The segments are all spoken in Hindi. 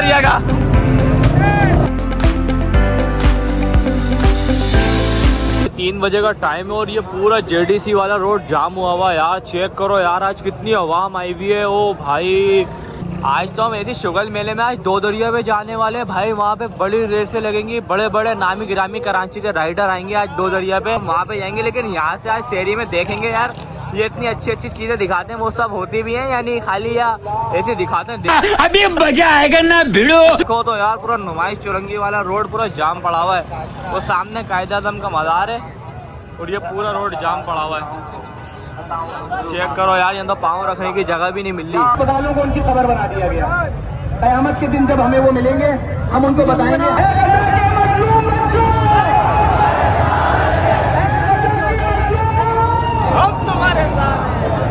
दरिया का। तीन बजे का टाइम है और ये पूरा जेडीसी वाला रोड जाम हुआ यार। चेक करो यार, आज कितनी आवाम आई हुई है। ओ भाई, आज तो हम ऐसी शुगल मेले में आज दो दरिया पे जाने वाले हैं भाई। वहाँ पे बड़ी रेसें लगेंगी, बड़े बड़े नामी गिरामी कराची के राइडर आएंगे आज दो दरिया पे, वहाँ पे जाएंगे। लेकिन यहाँ से आज शहरी में देखेंगे यार, ये इतनी अच्छी अच्छी चीजें दिखाते हैं, वो सब होती भी हैं यानी खाली या ऐसे दिखाते हैं। अभी मजा आएगा ना भिड़ो। देखो तो यार, पूरा नुमाइश चुरंगी वाला रोड पूरा जाम पड़ा हुआ है। वो सामने कायदादम का मज़ार है और ये पूरा रोड जाम पड़ा हुआ है। चेक करो यार, यहाँ तो पाँव रखने की जगह भी नहीं मिल रही। अस्पतालों को उनकी खबर बना दिया गया। कयामत के दिन जब हमें वो मिलेंगे, हम उनको बताएंगे हम तुम्हारे साथ।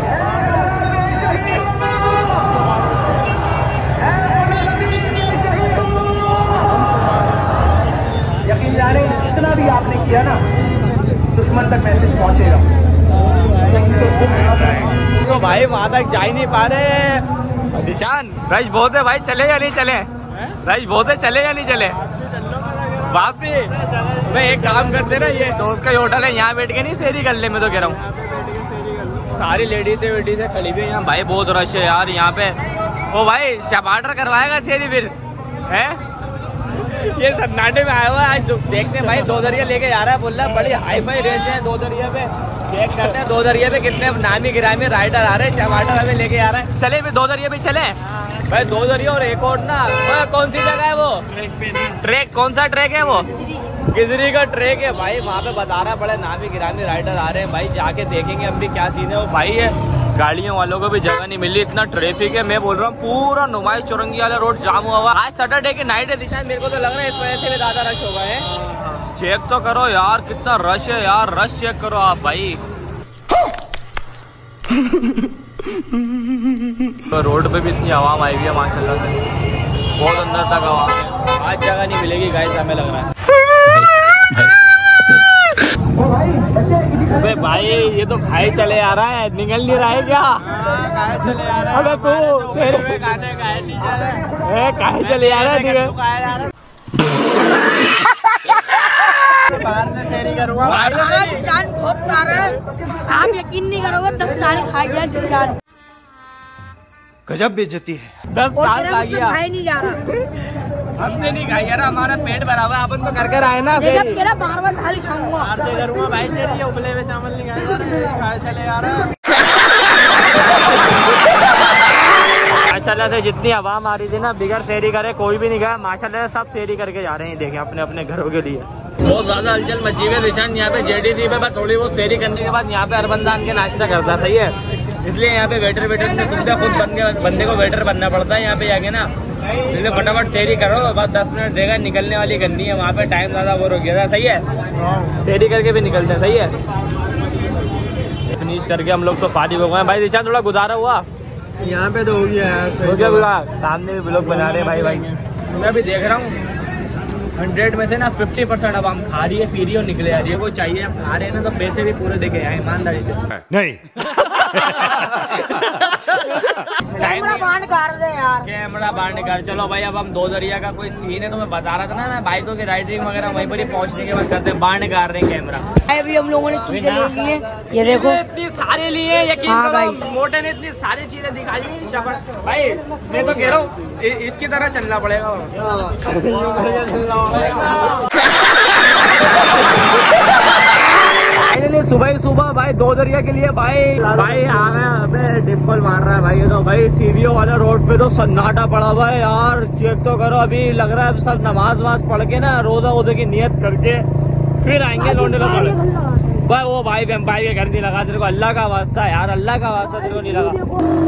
यकीन जाने जितना भी आपने किया ना, दुश्मन तक मैसेज पहुंचेगा। तो भाई वहाँ तक जा ही नहीं पा रहे। निशान राइज बहुत है भाई, चले या नहीं चले? राइज बहुत है, चले या नहीं चले? वापसी मैं एक काम करते ना, ये दोस्त का होटल है, यहाँ बैठ के नहीं सेरी कर ले। मैं तो कह रहा हूँ सारी लेडीज खड़ी हुई है यहाँ भाई, बहुत रश है यार यहाँ पे। ओ भाई, टमाटर करवाएगा सेरी फिर है? ये सन्नाटे में आया हुआ है आज। देखते भाई, दो दरिया लेके जा रहा है, बोल रहा है बड़ी हाई फाई रेस है दो दरिया पे। चेक करते हैं दो दरिया पे कितने नामी गिरामी राइडर आ रहे हैं। टमाटर हमें लेके आ रहा है। चले भी दो दरिया पे चले भाई, दो दरिया और एक और ना। कौन सी जगह है वो? ट्रैक कौन सा ट्रैक है वो? गिजरी का ट्रैक है भाई। वहाँ पे बता रहा है बड़े नामी गिरामी राइडर आ रहे हैं भाई। जाके देखेंगे हम भी क्या सीन है वो भाई। है गाड़ियों वालों को भी जगह नहीं मिल रही, इतना ट्रैफिक है। मैं बोल रहा हूँ पूरा नुमाइश चौरंगी वाला रोड जाम हुआ। आज सैटरडे की नाइट है दिशा, मेरे को तो लग रहा है इस वजह से भी ज्यादा रश होगा है। चेक तो करो यार, कितना रश है यार। रश चेक करो आप भाई। तो रोड पे भी इतनी आवाम आई हुई है माशाल्लाह से, बहुत अंदर तक आवाम है। आज जगह नहीं मिलेगी गाइस, हमें लग रहा है। अबे भाई, ये तो खाए चले आ रहा है, निकल नहीं रहा है क्या? खाए चले आ रहा है। अबे तू तेरे खाने खाए नहीं जा रहा है, खाए चले आ रहा है। बाहर से शेरी करूँगा। निशान बहुत प्यारा है, आप यकीन नहीं करोगे 10 साल खा गया निशान। गजब बेइज्जती है। 10 साल खा गया, खाए नहीं जा रहा। हमसे नहीं खाई यार, हमारा पेट भरा हुआ है। अपन तो कर आए ना। बार-बार थाली खाऊंगा। बाहर से करूँगा भाई शेरी, उबले हुए चावल नहीं खाए जा रहे, खाए चले आ रहा है। माशाल्लाह से जितनी आवाम आ रही थी ना, बिगर शेरी करे कोई भी नहीं गया। माशाल्लाह से सब शेरी करके जा रहे हैं। देखें अपने अपने घरों के लिए बहुत ज्यादा हलचल मची हुई है निशान। यहाँ पे जेडीसी पे बस थोड़ी बहुत शेरी करने के बाद यहाँ पे हर बंदा आके नाश्ता करता सही है। इसलिए यहाँ पे वेटर से खुद बंदे को वेटर बनना पड़ता है यहाँ पे जाके ना। इसलिए फटाफट शेरी करो, बस 10 मिनट देगा, निकलने वाली करनी है। वहाँ पे टाइम ज्यादा वो रुक गया था सही है। शेरी करके भी निकलते हैं सही है। फिनिश करके हम लोग तो फारिग हो गए भाई। निशान थोड़ा गुजारा हुआ यहाँ पे तो हो गया हो गया। सामने भी ब्लॉग बना रहे भाई। मैं अभी देख रहा हूँ 100 में से ना 50% अब हम खा रही है, पी रही और निकले आ रही है। वो चाहिए, हम खा रहे हैं ना तो पैसे भी पूरे देके आए ईमानदारी से। नहीं कैमरा बांध कर दे यार, कैमरा बाहर निकाल। चलो भाई, अब हम दो दरिया का कोई सीन है तो मैं बता रहा था ना, मैं बाइकों की राइडिंग वगैरह वहीं पर ही पहुंचने के बाद करते हैं। बाहर निकाल रहे हैं कैमरा। अभी हम लोगों ने चीजें ले ली है, ये देखो इतनी सारी ली है, यकीन हाँ करो भाई। मोटे ने इतनी सारी चीजें दिखाई भाई। मैं तो कह रहा हूँ इसकी तरह चलना पड़ेगा। सुबह सुबह भाई दो दरिया के लिए भाई आ गया। डिम्पल मार रहा है भाई। ये तो भाई सीवीओ वाला रोड पे तो सन्नाटा पड़ा हुआ है यार। चेक तो करो, अभी लग रहा है सब नमाज वमाज पढ़ के ना, रोजा वोजे की नियत करके फिर आएंगे लौंडे लोग। भाई वो भाई वेम्पायर के घर नहीं लगा तेरे को, अल्लाह का वास्ता यार, अल्लाह का वास्ता तेरे को नहीं लगा।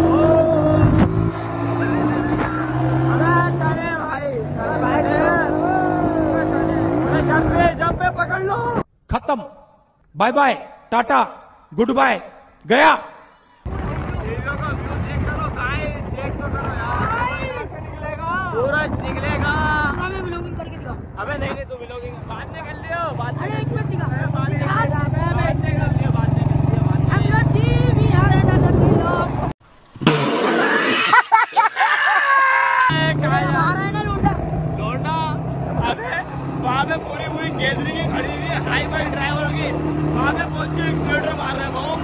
जब पे पकड़ लो, खत्म, bye bye, tata, goodbye, गया। सूरज निकलेगा। अबे नहीं तू व्लॉगिंग बाद में कर लियो, बाद में वहाँ पे पूरी पूरी केसरी की खड़ी हुई है हाई फाई ड्राइवर की, वहाँ पे पहुंच के एक्सीलेटर मार रहे हैं।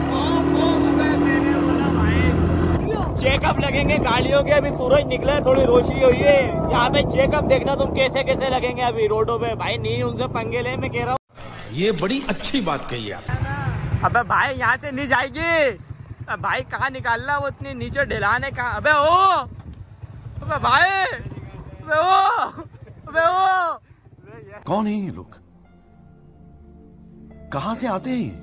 चेकअप लगेंगे गाड़ियों के, अभी सूरज निकला है, थोड़ी रोशनी हुई है यहाँ पे। चेकअप देखना तुम कैसे कैसे लगेंगे अभी रोडों पे। भाई नहीं उनसे पंगे ले, मैं कह रहा हूँ। ये बड़ी अच्छी बात कही आप। अबे भाई यहाँ से नहीं जाएगी। अब भाई कहाँ निकालना, वो इतनी नीचे ढिलाने कहाँ। अबे ओ, अबे भाई, अबे ओ, अबे ओ, कौन है ये लोग, कहाँ से आते हैं?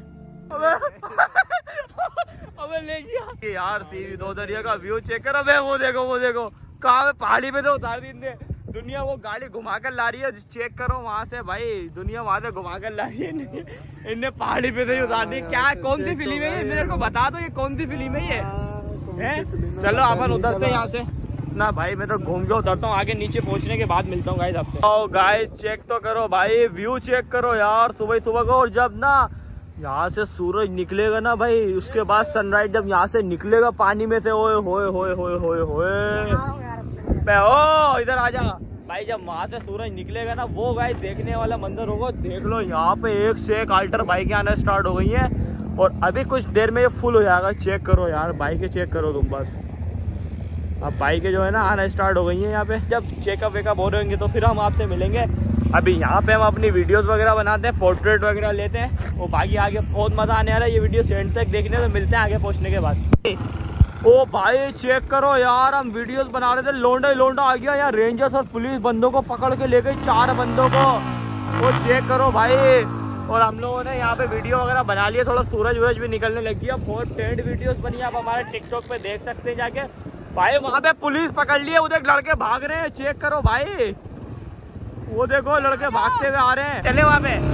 अबे ले गया यार। सीधी दो दरिया का व्यू चेक कर। अबे वो देखो, वो देखो कहाँ पहाड़ी पे तो उतार दी इनने। दुनिया वो गाड़ी घुमा कर ला रही है, चेक करो वहाँ से भाई। दुनिया वहाँ से घुमा कर ला रही है, इनने पहाड़ी पे से उतार दी। क्या कौन सी फिल्म है ये, मेरे को बता दो ये कौन सी फिल्म है ये? चलो अपन उतरते हैं यहाँ से ना भाई। मैं तो घूम के उतरता हूँ, आगे नीचे पहुँचने के बाद मिलता हूँ गाइस आपसे। ओ गाइस चेक तो करो भाई, व्यू चेक करो यार सुबह सुबह को। और जब ना यहाँ से सूरज निकलेगा ना भाई, उसके बाद सनराइज जब यहाँ से निकलेगा पानी में से, ओए होए होए होए होए होए। ओ इधर आ जा भाई। जब वहाँ से सूरज निकलेगा ना, वो गाइस देखने वाला मंजर होगा। देख लो यहाँ पे एक से एक अल्टर बाइकें आना स्टार्ट हो गई हैं, और अभी कुछ देर में ये फुल हो जाएगा। चेक करो यार बाइकें, चेक करो तुम बस। अब बाइकें जो है ना आना स्टार्ट हो गई हैं यहाँ पे। जब चेकअप वेकअप हो रहेंगे तो फिर हम आपसे मिलेंगे। अभी यहाँ पे हम अपनी वीडियोस वगैरह बनाते हैं, पोर्ट्रेट वगैरह लेते हैं। वो बाकी आगे बहुत मजा आने वाला है। ये वीडियो सेंड तक देखने तो मिलते हैं आगे पहुँचने के बाद। ओ भाई चेक करो यार, हम वीडियोस बना रहे थे, लोंडा आ गया यार। रेंजर्स और पुलिस बंदों को पकड़ के ले गई, 4 बंदों को। वो चेक करो भाई। और हम लोगों ने यहाँ पे वीडियो वगैरह बना लिया, थोड़ा सूरज वूरज भी निकलने लग गया। बहुत टेंट वीडियोस बनी, आप हमारे टिकटॉक पे देख सकते हैं जाके। भाई वहाँ पे पुलिस पकड़ लिए, उधर लड़के भाग रहे हैं। चेक करो भाई, वो देखो लड़के भागते हुए आ रहे हैं। चले वहाँ पे।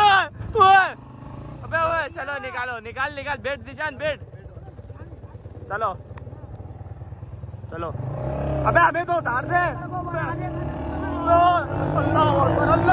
अबे ओए चलो निकालो, निकाल निकाल। बैठ दिशान बैठ, चलो चलो। अबे हमें तो उतार दे। अल्लाह अकबर, अल्लाह।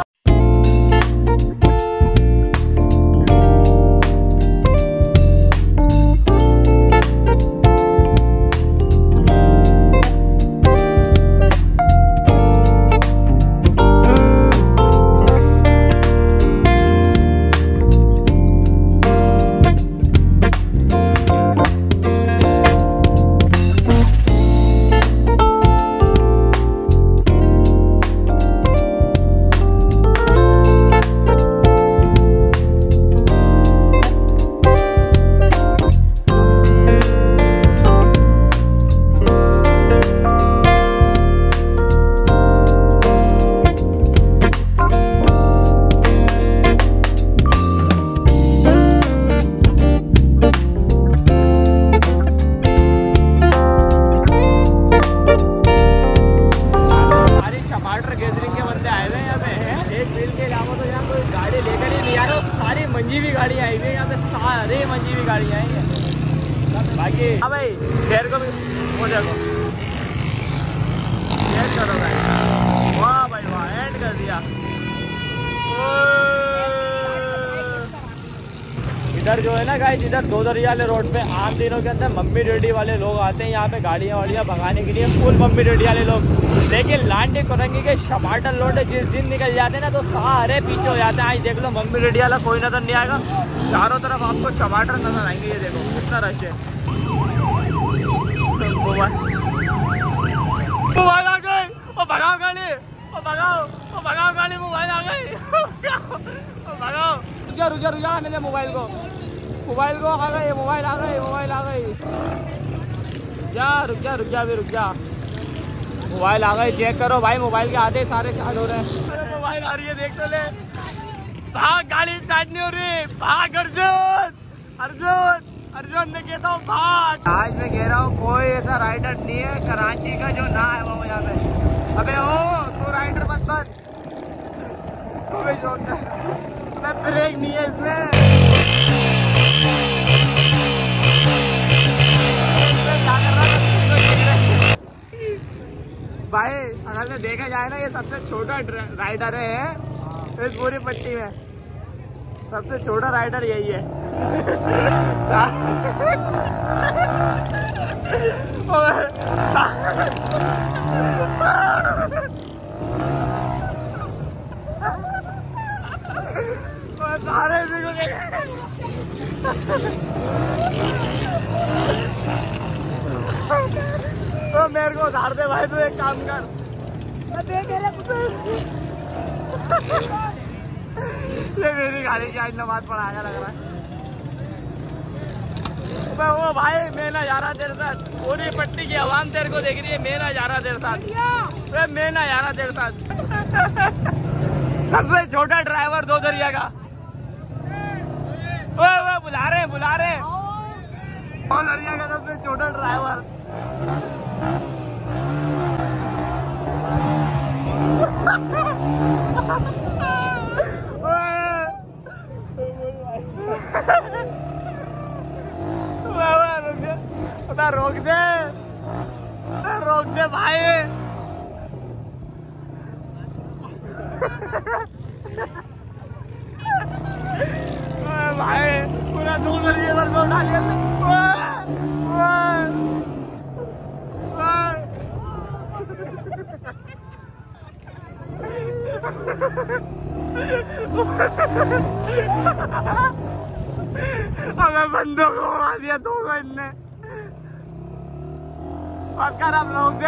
मंजीवी गाड़ियाँ आई हुई है यहाँ पे, सारे मंजीवी गाड़ियाँ आई हैं। बाकी हाँ भाई शेयर को भी वो देखो, शेयर करो भाई। वाह भाई वाह, एंड कर दिया। इधर जो है ना गाइस, इधर दो दरिया वाले रोड पे आम दिनों के अंदर मम्मी डैडी वाले लोग आते हैं यहाँ पे गाड़ियाँ वाड़ियाँ भगाने के लिए, फुल मम्मी डैडी वाले लोग। लेकिन लांडे कोरंगी के टमाटर लोड जिस दिन निकल जाते हैं ना तो सारे पीछे हो जाते हैं। आज देख लो मम्मी डैडी वाला कोई नजर नहीं आएगा, चारों तरफ आपको टमाटर नजर आएंगे। ये देखो कितना रश है। मोबाइल आ गई, ओ भगाओ गाड़ी, ओ भगाओ, ओ भगाओ गाड़ी, मोबाइल आ गई, ओ भगाओ। रुक जा मेरे मोबाइल को आ गई, मोबाइल आ गई। जा रुक जा भी रुक जा, मोबाइल आ गई। चेक करो भाई, मोबाइल के आधे सारे चार्ज हो रहे हैं। अरे मोबाइल आ रही है, देख तो ले। भाग, गाड़ी स्टार्ट नहीं हो रही, भाग अर्जुन ने कहता हूँ भाग। आज मैं कह रहा हूँ कोई ऐसा राइडर नहीं है कराची का जो ना है वो यहाँ पे। अबे ओ तू राइडर मत बन, ब्रेक नहीं है इसमें। भाई अगर से देखा जाए ना, ये सबसे छोटा राइडर है इस पूरी पट्टी में, सबसे छोटा राइडर यही है। तो मेरे को उधार दे भाई, तू एक काम कर, ये मेरी गाड़ी की आज नमाज पढ़ाया लग रहा है। वो भाई मैं ना जा रहा तेरे साथ, पूरी पट्टी की आवाम तेरे को देख रही है, मैं ना जा रहा तेरे साथ, मैं ना जा रहा तेरे साथ। सबसे छोटा ड्राइवर दो दरिया का, वो बुला रहे दो दरिया का सबसे छोटा ड्राइवर। रोक दे भाई। भाई पूरा दूसरी इधर को उठा लिया। हमें बंदों को उड़ा दिया दो इनने। पक्का अब रोक दे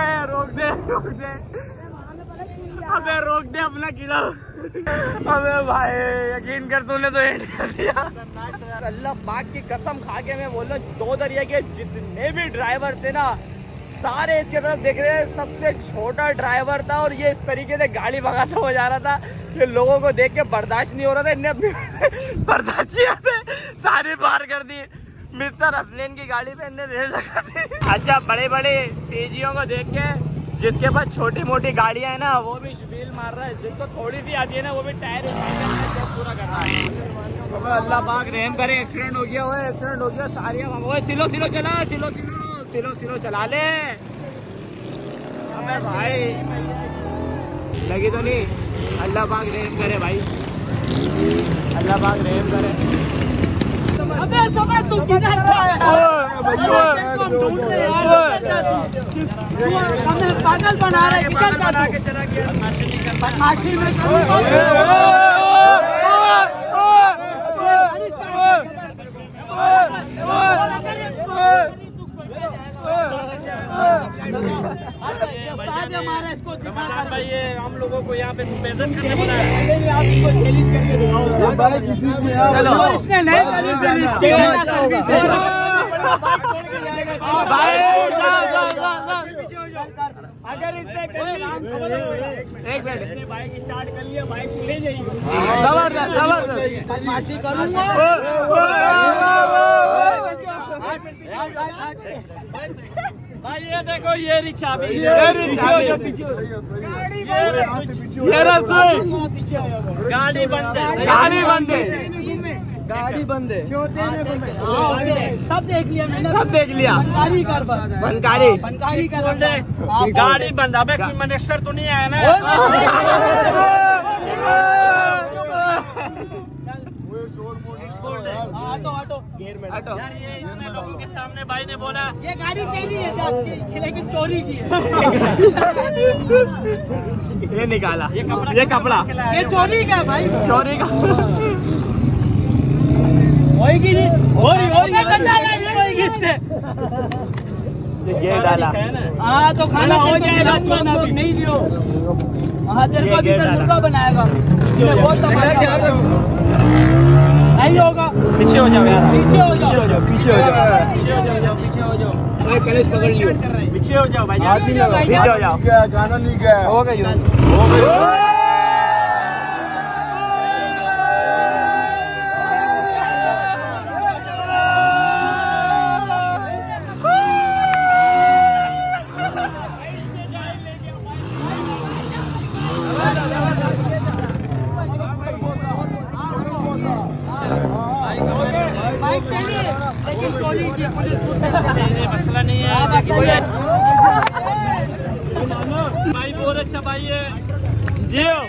अबे रोक दे अपना किला। अबे भाई यकीन कर तूने तो एंड कर दिया। अल्लाह पाक की कसम खा के मैं बोल रहा हूँ, दो दरिया के जितने भी ड्राइवर थे ना सारे इसके तरफ देख रहे हैं। सबसे छोटा ड्राइवर था और ये इस तरीके से गाड़ी भगाता हुआ जा रहा था, ये लोगों को देख के बर्दाश्त नहीं हो रहा था। इनने अपनी बर्दाश्त किया थे, सारी पार कर दी। मिस्टर हसनैन की गाड़ी पे इनने रेल लगा दी। अच्छा बड़े बड़े तेजियों को देख के जिसके पास छोटी मोटी गाड़ियां है ना वो भी व्हील मार रहा है, जिसको थोड़ी सी आती है ना वो भी टायर पूरा कर रहा है। अल्लाह पाक रहम करे। एक्सीडेंट हो गया, सारियां सिलो चला ले। अबे भाई लगी तो नहीं? अल्लाह पाक रहम करे भाई, अल्लाह पाक रहम करे। अबे समय तू किधर था यार? हमें पागल बना रहा है, किधर बना के चला गया? बदमाशी में भाई ये हम लोगों को यहाँ पे बेइज्जत करने बनाया। इसने नहीं अगर इसने एक मिनट इसने बाइक स्टार्ट कर लिया, बाइक ले जाइए। जबरदस्त बदमाशी करूंगा भाई। ये देखो ये रिक्शा भी, ये गाड़ी बंद है। सब देख लिया मैंने, बनकारी गाड़ी बंद। अबे कोई मिनिस्टर तो नहीं आया ना? ऑटो यार, ये इतने लोगों के सामने भाई ने बोला ये गाड़ी तेरी है, लेकिन चोरी की है। ये निकाला, ये कपड़ा ये चोरी का भाई, चोरी का होगी नहीं, ये डाला। हाँ तो खाना हो जाएगा, नहीं दियो। हाँ तेरे को मुर्गा बनाएगा, नहीं होगा। पीछे हो जाओ यार, पीछे हो जाओ। कलेश पकड़ लियो, पीछे हो जाओ भाई, पीछे हो जाओ। गाना नहीं गया, हो गई। मसला नहीं है भाई, बहुत अच्छा भाई है। जियो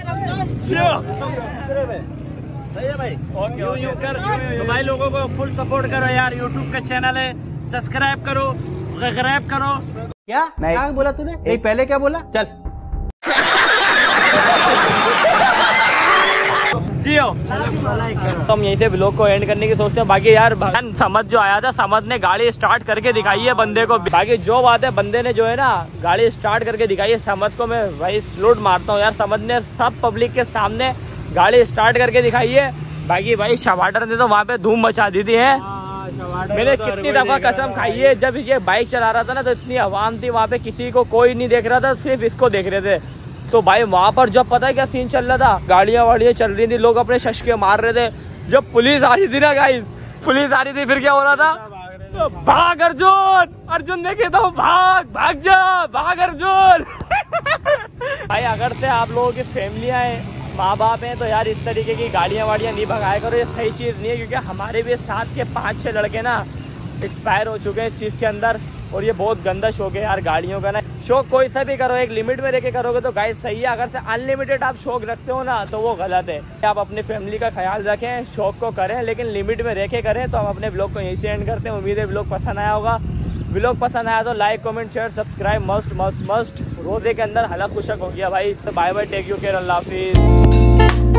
सही है भाई। यूं कर तो भाई लोगों को फुल सपोर्ट करो यार। यूट्यूब का चैनल है, सब्सक्राइब करो, ग्रैब करो। क्या बोला तूने? नहीं पहले क्या बोला? चल जियो। हो? तो हम यहीं से व्लॉग को एंड करने की सोचते हैं। बाकी यार समझ जो आया था, समझ ने गाड़ी स्टार्ट करके दिखाई है बंदे को। बाकी जो बात है, बंदे ने जो है ना गाड़ी स्टार्ट करके दिखाई है। समझ को मैं भाई सलूट मारता हूँ यार। समझ ने सब पब्लिक के सामने गाड़ी स्टार्ट करके दिखाई है। बाकी भाई शवाटर ने तो वहाँ पे धूम मचा दी थी है। मैंने कितनी दफा कसम खाई है, जब ये बाइक चला रहा था ना तो इतनी आवाम थी वहाँ पे, किसी को कोई नहीं देख रहा था, सिर्फ इसको देख रहे थे। तो भाई वहाँ पर जब पता है क्या सीन चल रहा था, गाड़ियाँ वाड़ियाँ चल रही थी, लोग अपने शशके मार रहे थे। जब पुलिस आ रही थी ना गाइस, पुलिस आ रही थी, फिर क्या हो रहा था? तो भाग अर्जुन, अर्जुन देखे तो भाग, भाग जा, भाग अर्जुन। भाई अगर से आप लोगों की फैमिलियाँ हैं, माँ बाप हैं, तो यार इस तरीके की गाड़ियाँ वाड़ियाँ नहीं भगाया करो। ये सही चीज़ नहीं है, क्योंकि हमारे भी साथ के 5-6 लड़के ना एक्सपायर हो चुके हैं इस चीज़ के अंदर। और ये बहुत गंदा शौक है यार गाड़ियों का ना। शौक कोई सा भी करो, एक लिमिट में रहकर करोगे तो गाइस सही है। अगर से अनलिमिटेड आप शौक रखते हो ना तो वो गलत है। आप अपनी फैमिली का ख्याल रखें, शौक को करें, लेकिन लिमिट में रह के करें। तो हम अपने ब्लॉग को यहीं से एंड करते हैं। उम्मीद है ब्लॉग पसंद आया होगा। ब्लॉग पसंद आया तो like, comment, share, subscribe must must must. रोजे के अंदर हलक कुशक हो गया भाई। तो bye bye, take you care, अल्लाह हाफिज़।